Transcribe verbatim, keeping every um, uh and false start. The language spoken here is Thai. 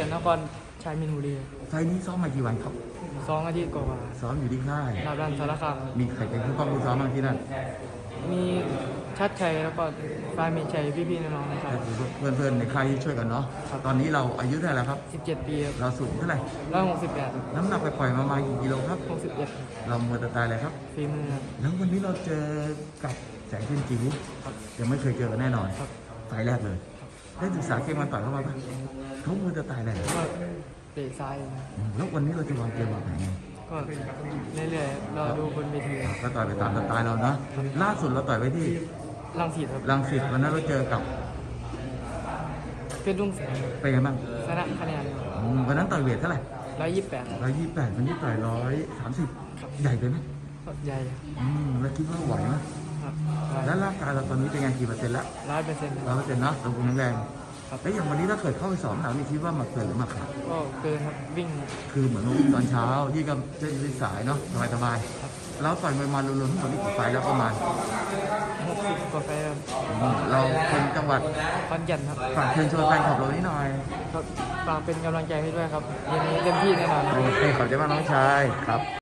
นครชัยมินบุรีไฟล์นี้ซ้อมมากี่วันครับสองอาทิตย์กว่าซ้อมอยู่ที่ค่ายๆดาบรันสารคามมีใครเป็นผู้ป้องผู้ซ้อมบ้างที่นั่นมีชัดชัยแล้วก็ฟ้ามีชัยพี่ๆน้องๆนะครับก็คือเพื่อนๆในค่ายที่ช่วยกันเนาะครับตอนนี้เราอายุเท่าไหร่แล้วครับสิบเจ็ดปีครับเราสูงเท่าไหร่ร้อยหกสิบแปดน้ำหนักไปปล่อยๆมาประมาณกี่กิโลครับหกสิบเอ็ดเราเมื่อตายอะไรครับฝีมือครับแล้ววันนี้เราเจอกับแสงเทียนจิ๋วครับยังไม่เคยเจอกันแน่นอนครับไฟล์แรกเลย ได้ศึกษาเกมมันต่อยเข้ามาปะเขาเมื่อตายอะไรก็เตะซ้ายนะแล้ววันนี้เราจะวางเกมวางแผนไงก็เรื่อยๆรอดูบนเวทีครับก็ต่อยไปตามสไตล์เราเนาะล่าสุดเราต่อยไปที่ลังสิตครับรังสิตวันนั้นเราเจอกับเป็นรุ่งแสงเป็นไงบ้างชนะคะแนนอืมวันนั้นต่อยเวทเท่าไหร่ร้อยยี่สิบแปดร้อยยี่สิบแปดวันนี้ต่อยร้อยสามสิบใหญ่ไปไหมใหญ่อืมแล้วคิดว่าไหวไหมครับแล้วร่างกายเราตอนนี้เป็นไงกี่เปอร์เซ็นต์แล้วร้อยเปอร์เซ็นต์ร้อยเปอร์เซ็นต์เนาะสมบูรณ์แข็งแรงครับแล้วอย่างวันนี้ถ้าเกิดเข้าไปสอบหนักนี่คิดว่ามาเกินหรือมาขาดก็เกินครับวิ่งคือเหมือนว่าตอนเช้าที่ก็เส้นสายเนาะสบายๆแล้วต่อยมวยมารวมๆทั้งหมดนี่กี่ไฟล์แล้วประมาณหกสิบกว่าไฟล์ครับอืมเราคนจังหวัดขอนแก่นครับฝากเชิญชวนแฟนคลับเรานิดหน่อยครับฝากเป็นกำลังใจให้ด้วยครับเย็นนี้เต็มที่แน่นอนครับโอเคขอบใจมากน้องชายครับ